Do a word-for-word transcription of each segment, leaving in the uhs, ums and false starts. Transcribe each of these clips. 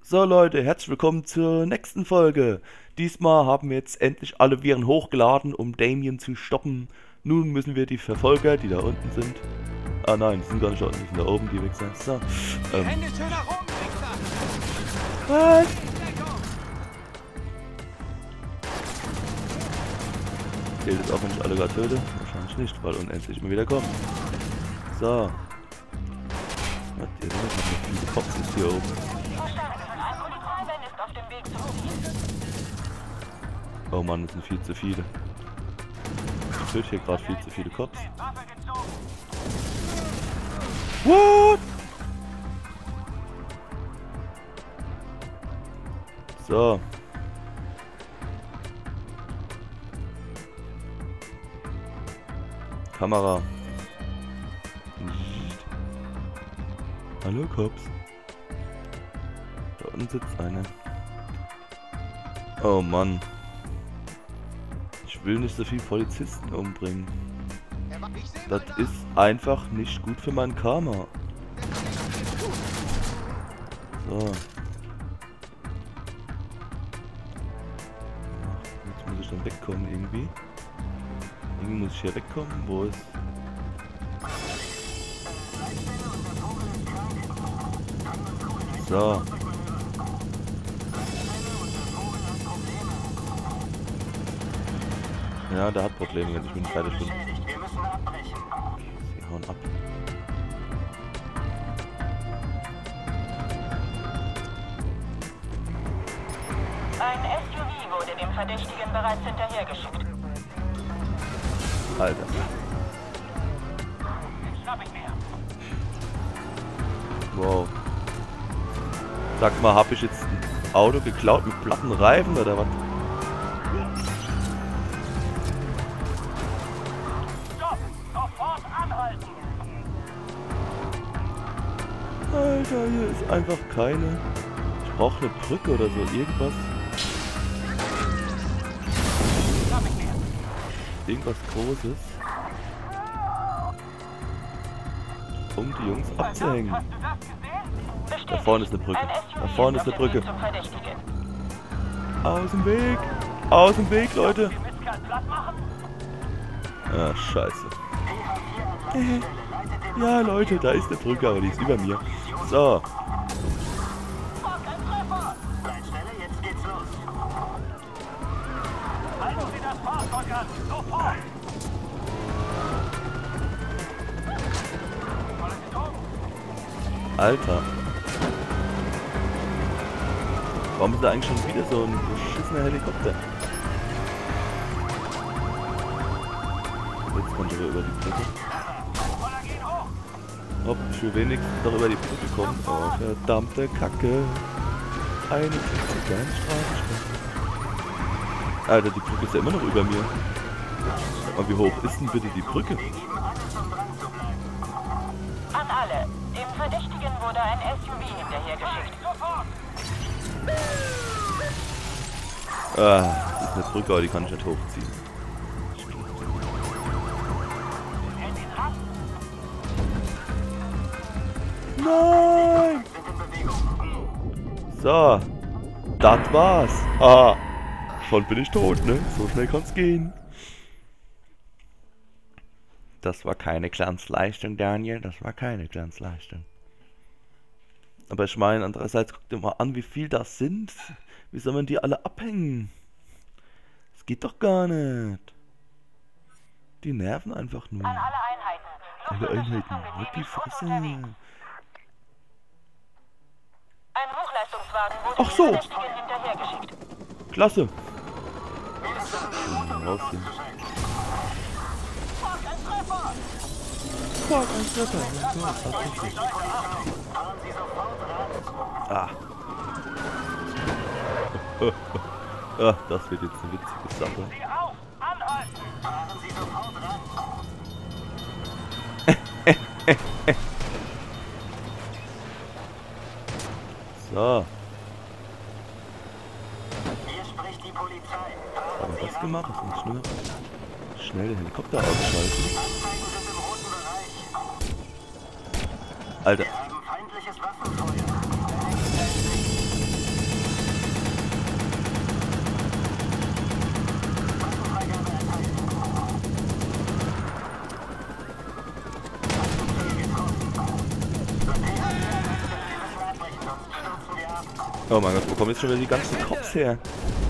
So Leute, herzlich willkommen zur nächsten Folge. Diesmal haben wir jetzt endlich alle Viren hochgeladen, um Damien zu stoppen. Nun müssen wir die Verfolger, die da unten sind... Ah nein, die sind gar nicht da unten, die sind da oben, die Wichser. So, ähm... Was? Zählt es auch, wenn ich alle gerade töte? Wahrscheinlich nicht, weil unendlich immer wieder kommen. So. Was ihr denn? Ich hab viele Cops ist hier oben. Oh Mann, das sind viel zu viele. Ich töte hier gerade viel zu viele Cops. What? So. Kamera. Hallo Cops. Da unten sitzt einer. Oh Mann. Ich will nicht so viele Polizisten umbringen. Das ist einfach nicht gut für mein Karma. So. Jetzt muss ich dann wegkommen irgendwie. Irgendwie muss ich hier wegkommen. Wo ist... So. Ja, der hat Probleme, wenn ich mit dem fertig bin. Okay, sie hauen ab. Ein S U V wurde dem Verdächtigen bereits hinterhergeschickt. Alter. Wow. Sag mal, hab ich jetzt ein Auto geklaut mit platten Reifen oder was? Alter, hier ist einfach keine... Ich brauche eine Brücke oder so, irgendwas. Irgendwas Großes. Um die Jungs abzuhängen. Da vorne ist eine Brücke. Da vorne ist eine Brücke. Aus dem Weg! Aus dem Weg, Leute! Ah, scheiße. Ja, Leute, da ist eine Brücke, aber die ist über mir. So. Alter. Warum ist da eigentlich schon wieder so ein beschissener Helikopter? Jetzt kommt er über die Brücke. Ob ich will wenigstens noch über die Brücke kommen. Oh, verdammte Kacke. Eine kleine Straßenstraße. Alter, die Brücke ist ja immer noch über mir. Sag mal, wie hoch ist denn bitte die Brücke? An alle. Dem Verdächtigen wurde ein S U V hinterhergeschickt. Ah, das ist eine Brücke, aber die kann ich nicht hochziehen. Nein! So. Das war's. Aha. Schon bin ich tot, ne? So schnell kann's gehen. Das war keine Glanzleistung, Daniel. Das war keine Glanzleistung. Aber ich meine, andererseits, guck dir mal an, wie viel das sind. Wie soll man die alle abhängen? Das geht doch gar nicht. Die nerven einfach nur. An alle Einheiten. Alle Einheiten. Halt die Fresse. Ein Hochleistungswagen wurde Ach so. dem Verdächtigen hinterhergeschickt. Klasse. Rausgehen. Fuck, ein Treffer. Ja, tatsächlich. Ah. Ah, das wird jetzt eine witzige Sache. So. Hier spricht die Polizei. Haben wir das gemacht? Das muss schnell, schnell den Helikopter ausschalten. Anzeigen sind im roten Bereich. Alter. Wir haben feindliches Waffenfeuer. Oh mein Gott, wo kommen jetzt schon wieder die ganzen Cops her?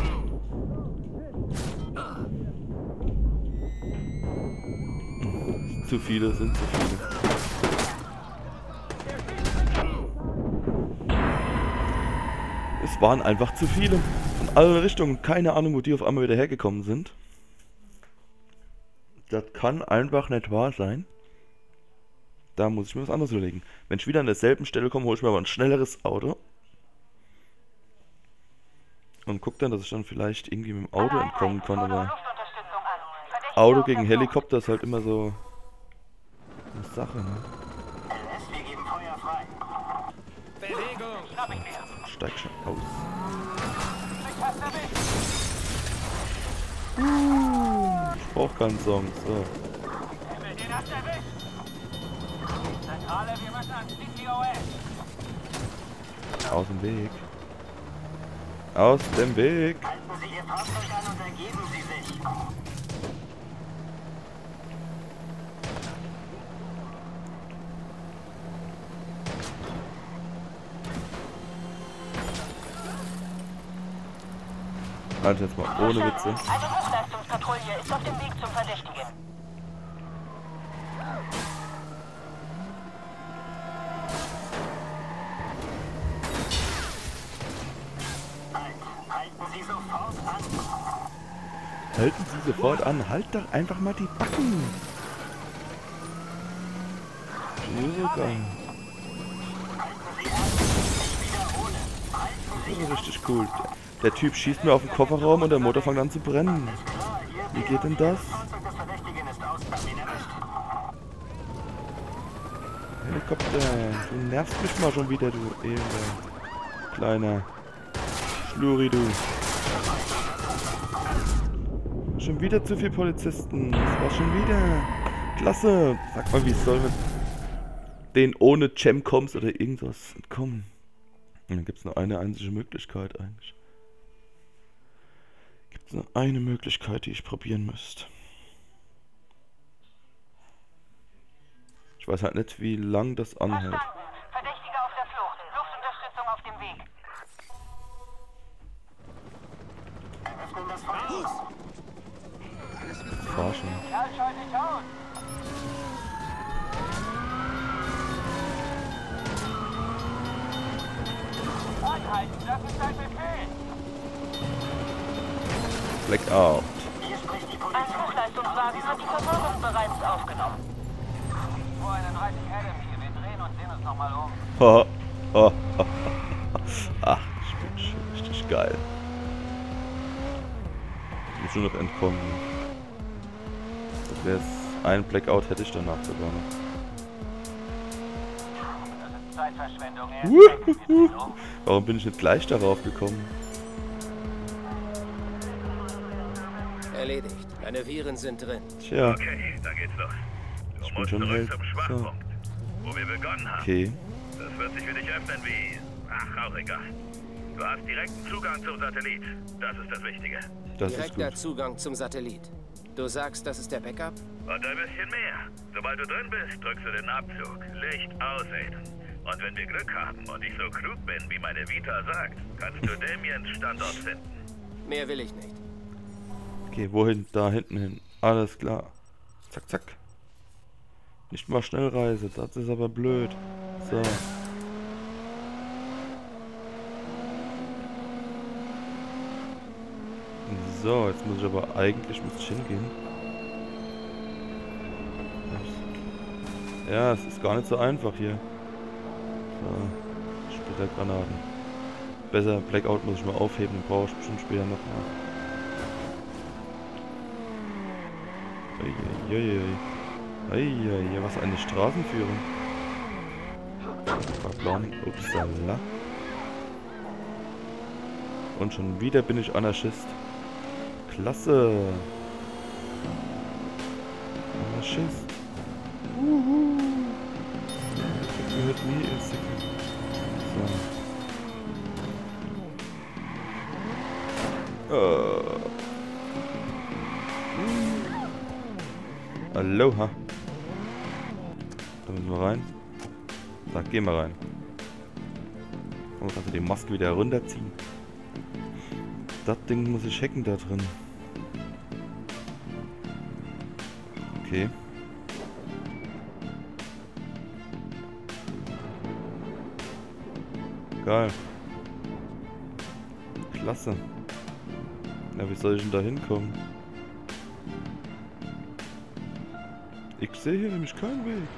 Zu viele, sind zu viele. Es waren einfach zu viele. Von allen Richtungen. Keine Ahnung, wo die auf einmal wieder hergekommen sind. Das kann einfach nicht wahr sein. Da muss ich mir was anderes überlegen. Wenn ich wieder an derselben Stelle komme, hole ich mir aber ein schnelleres Auto. Und guck dann, dass ich dann vielleicht irgendwie mit dem Auto entkommen kann. Aber Auto gegen Helikopter ist halt immer so eine Sache, ne? Wir geben Feuer frei. Bewegung! Steig schon aus. Ich brauch keinen Song. So. Zentrale, wir müssen ans C T O S. Aus dem Weg. Aus dem Weg. Halten Sie Ihr Fahrzeug an und ergeben Sie sich. Also jetzt mal ohne Witze. Eine Hochleistungspatrouille ist auf dem Weg zum Verdächtigen. Halten Sie sofort an. Halten Sie sofort an. Halt doch einfach mal die Backen. Irre. Halten Sie an. Ich wiederhole. Halten Sie Das ist richtig cool. Der Typ schießt mir auf den Kofferraum und der Motor fängt an zu brennen. klar. Ihr Wie geht denn das? Fahrzeug des Verdächtigen ist aus. Hab ihn erwischt. Helikopter, du nervst mich mal schon wieder, du elender kleiner Schluri, du. Schon wieder zu viele Polizisten. Das war schon wieder. Klasse. Sag mal, wie soll man den ohne Gemcoms oder irgendwas entkommen? Und dann gibt es nur eine einzige Möglichkeit eigentlich. Gibt es nur eine Möglichkeit, die ich probieren müsste. Ich weiß halt nicht, wie lang das anhält. Verstanden. Verdächtiger auf der Flucht. Luftunterstützung auf dem Weg. Öffnen das Feuer. Verarschen. Kerl, schalt dich aus. Anhalten, das ist ein Befehl. Blackout. Hier spricht die Ein Polizei. Hochleistungswagen hat die Verfolgung bereits aufgenommen. zwei einunddreißig Adams hier. Wir drehen und sehen uns nochmal um. Ha, ha, ha, ha. Ach, ich bin schon richtig geil. Ich muss nur noch entkommen. Das wäre ein Blackout hätte ich danach sogar noch. Das ist Zeitverschwendung. Er Wuhuhu. Warum bin ich nicht gleich darauf gekommen? Erledigt. Meine Viren sind drin. Tja, Okay, da geht's los. Du Ich bin musst schon zurück Held. zum Schwachpunkt, wo wir begonnen haben. okay. Das wird sich für dich öffnen wie... Ach, auch egal. Du hast direkten Zugang zum Satellit. Das ist das Wichtige. Das ist Direkter gut. Zugang zum Satellit. Du sagst, das ist der Backup? Und ein bisschen mehr. Sobald du drin bist, drückst du den Abzug. Licht aus, Aiden. Und wenn wir Glück haben und ich so klug bin, wie meine Vita sagt, kannst du Damiens Standort finden. Mehr will ich nicht. Okay, wohin? Da hinten hin. Alles klar. Zack, zack. Nicht mal Schnellreise, das ist aber blöd. So. So, jetzt muss ich aber eigentlich muss ich hingehen. Ja, es ist gar nicht so einfach hier. So, Splittergranaten. Besser, Blackout muss ich mal aufheben, den brauche ich bestimmt später noch mal. Eieiei. Eieiei, was eine Straßenführung. Verplan, upsala. Und schon wieder bin ich Anarchist. Klasse. Anarchist. Uhu. Das gehört nie ins Segment. So. Äh. Aloha. Da müssen wir rein. Da, gehen wir rein. Und kannst du die Maske wieder runterziehen. Das Ding muss ich hacken da drin. Okay. Geil. Klasse. Ja, wie soll ich denn da hinkommen? Ich sehe hier nämlich keinen Weg.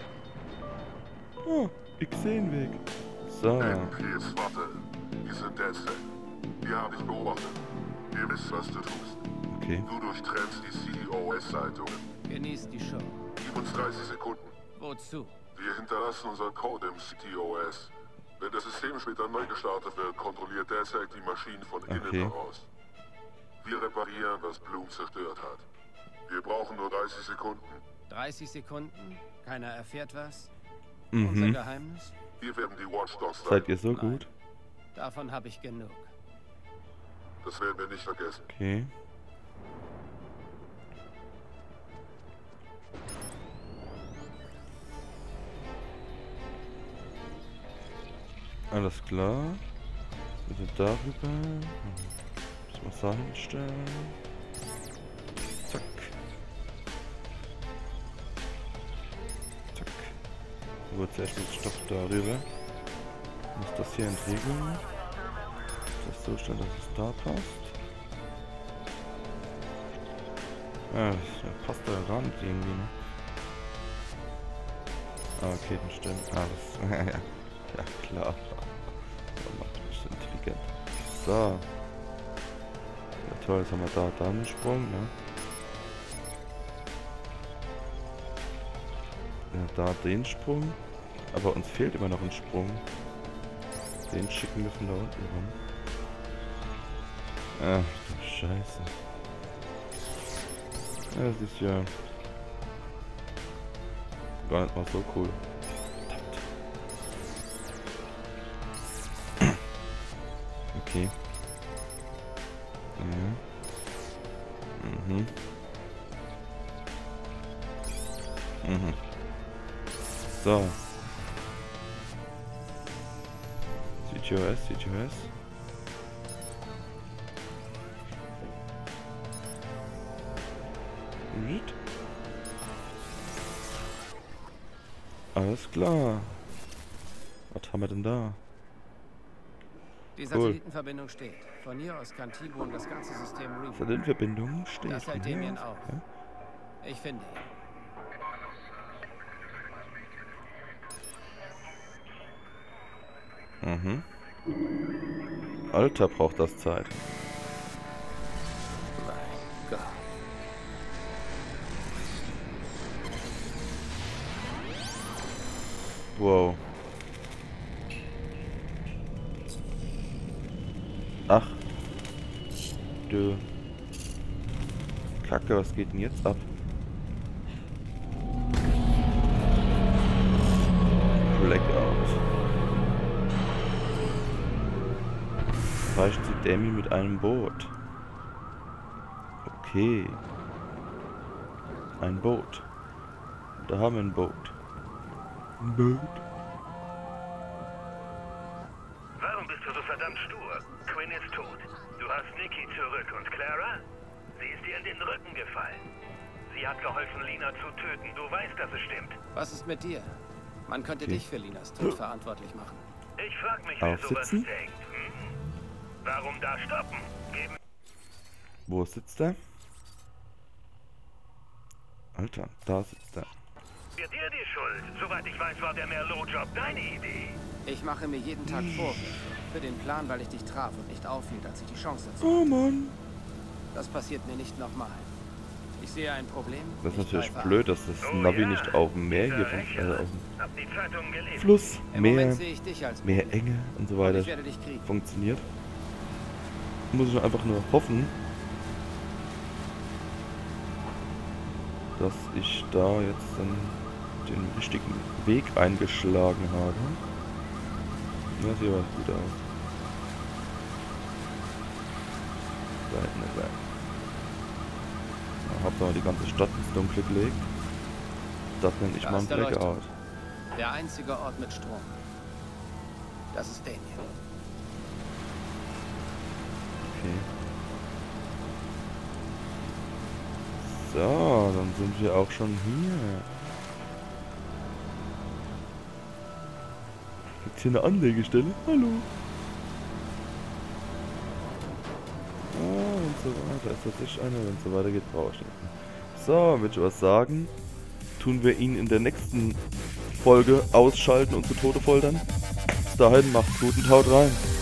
Ah, ich sehe einen Weg. So. M P Warte. Wir sind Deadset. Wir haben dich beobachtet. Wir wissen, was du tust. Okay. Du durchtrennst die C E O S-Leitungen. Genießt die Show. Gib uns dreißig Sekunden. Wozu? Wir hinterlassen unseren Code im C T O S. Wenn das System später neu gestartet wird, kontrolliert Deadset die Maschinen von innen Okay. heraus. Wir reparieren, was Bloom zerstört hat. Wir brauchen nur dreißig Sekunden. dreißig Sekunden? Keiner erfährt was? Unser Mhm. Geheimnis? Wir werden die Watchdogs Seid leiten. ihr so Nein. gut? Davon habe ich genug. Das werden wir nicht vergessen. Okay. Alles klar. Wir sind darüber. Müssen wir es da hinstellen. Zack. Zack. So, wird zuerst den Stoff darüber. Muss das hier entriegeln. Das so stellen, dass es da passt. Ja, das passt da gar nicht irgendwie, ne? Ah, okay, dann stimmt. Ah, das. ja, ja, klar. Das macht mich intelligent. So. Ja, toll, jetzt haben wir da, da einen Sprung, ne? Ja, da den Sprung. Aber uns fehlt immer noch ein Sprung. Den schicken wir von da unten rum. Ach, du Scheiße. Ja, das ist ja gar nicht mal so cool. Verdammt. Okay. Ja. Mhm. Mhm. So. C T O S, C T O S. Alles klar. Was haben wir denn da? Die Cool. Satellitenverbindung steht. Von hier aus kann T-Bone das ganze System rebooten. Satellitenverbindung steht. Das hält von hier Damien aus, auf. ja? Ich finde ihn. Mhm. Alter, braucht das Zeit. Mein Gott. Wow. Ach. Du. Kacke, was geht denn jetzt ab? Blackout. Reicht sie Demi mit einem Boot. Okay. Ein Boot. Da haben wir ein Boot. Ein Boot. Warum bist du so verdammt stur? Quinn ist tot. Du hast Nikki zurück und Clara? Sie ist dir in den Rücken gefallen. Sie hat geholfen, Lina zu töten. Du weißt, dass es stimmt. Was ist mit dir? Man könnte Okay. dich für Linas Tod verantwortlich machen. Ich frag mich, wer sowas Aufsitzen? denkt. Hm? Warum da stoppen? Geben Wo sitzt er? Alter, da sitzt er. wir dir die Schuld. Soweit ich weiß, war der Merlot-Job deine Idee. Ich mache mir jeden Tag Vorwürfe. Für den Plan, weil ich dich traf und nicht aufhielt, als ich die Chance dazu Oh hatte. Mann. Das passiert mir nicht nochmal. Ich sehe ein Problem. Das ist ich natürlich greife blöd, dass das Oh Navi ja, nicht auf dem Meer dieser hier von, Rächer. äh, auf dem Hab die Zeitung gelesen. Fluss, an. Im Meer, Moment sehe ich dich als Meer, Problem. Enge und so Und weiter ich werde dich kriegen. funktioniert. Muss ich einfach nur hoffen, dass ich da jetzt dann den richtigen Weg eingeschlagen habe. Ja, sieht aber gut aus. Da hinten ist er. Ja, Hauptsache die ganze Stadt ins Dunkle gelegt. Das nenne ich Da mal ein ist der Blackout. Leuchtturm. Der einzige Ort mit Strom. Das ist Damien. Okay. So, dann sind wir auch schon hier. Gibt's hier eine Anlegestelle? Hallo. Ah, und so weiter. Ist das nicht einer? Wenn es so weiter geht, brauche ich nicht. So, würde ich was sagen, tun wir ihn in der nächsten Folge ausschalten und zu Tode foltern. Bis dahin, macht's gut und haut rein.